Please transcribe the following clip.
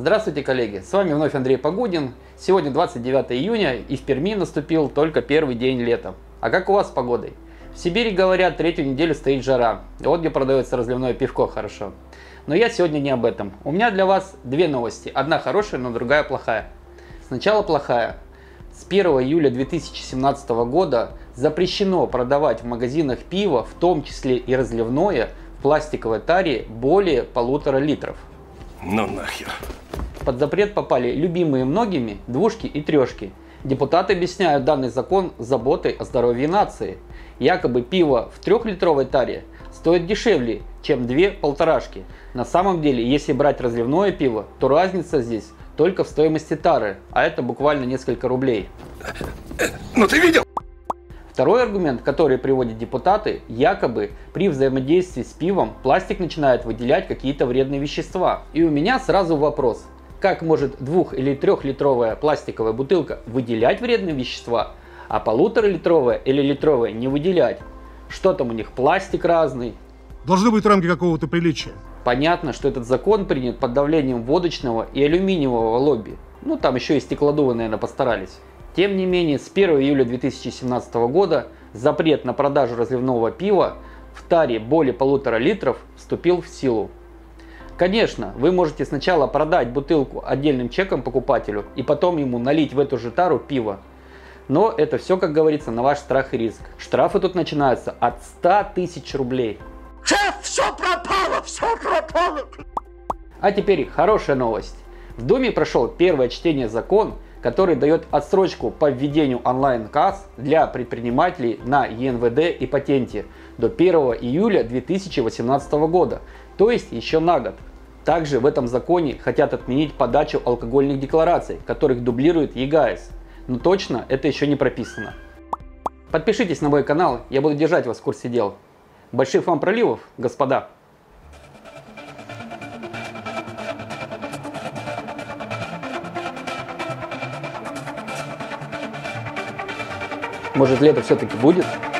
Здравствуйте, коллеги! С вами вновь Андрей Погудин. Сегодня 29 июня и в Перми наступил только первый день лета. А как у вас с погодой? В Сибири, говорят, третью неделю стоит жара. Вот где продается разливное пивко хорошо. Но я сегодня не об этом. У меня для вас две новости. Одна хорошая, но другая плохая. Сначала плохая. С 1 июля 2017 года запрещено продавать в магазинах пиво, в том числе и разливное, в пластиковой таре более 1,5 литров. Ну нахер. Под запрет попали любимые многими двушки и трешки. Депутаты объясняют данный закон заботой о здоровье нации. Якобы пиво в 3-литровой таре стоит дешевле, чем 2 полторашки. На самом деле, если брать разливное пиво, то разница здесь только в стоимости тары, а это буквально несколько рублей. Ну ты видел? Второй аргумент, который приводят депутаты, якобы при взаимодействии с пивом пластик начинает выделять какие-то вредные вещества. И у меня сразу вопрос. Как может 2- или 3-литровая пластиковая бутылка выделять вредные вещества, а 1,5-литровая или литровая не выделять? Что там у них, пластик разный? Должны быть рамки какого-то приличия. Понятно, что этот закон принят под давлением водочного и алюминиевого лобби. Ну там еще и стеклодувы, наверное, постарались. Тем не менее, с 1 июля 2017 года запрет на продажу разливного пива в таре более 1,5 литров вступил в силу. Конечно, вы можете сначала продать бутылку отдельным чеком покупателю и потом ему налить в эту же тару пиво. Но это все, как говорится, на ваш страх и риск. Штрафы тут начинаются от 100 тысяч рублей. Шеф, все пропало, все пропало. А теперь хорошая новость. В Думе прошел первое чтение закон, который дает отсрочку по введению онлайн-касс для предпринимателей на ЕНВД и патенте до 1 июля 2018 года, то есть еще на год. Также в этом законе хотят отменить подачу алкогольных деклараций, которых дублирует ЕГАИС, но точно это еще не прописано. Подпишитесь на мой канал, я буду держать вас в курсе дел. Больших вам проливов, господа! Может, лето все-таки будет?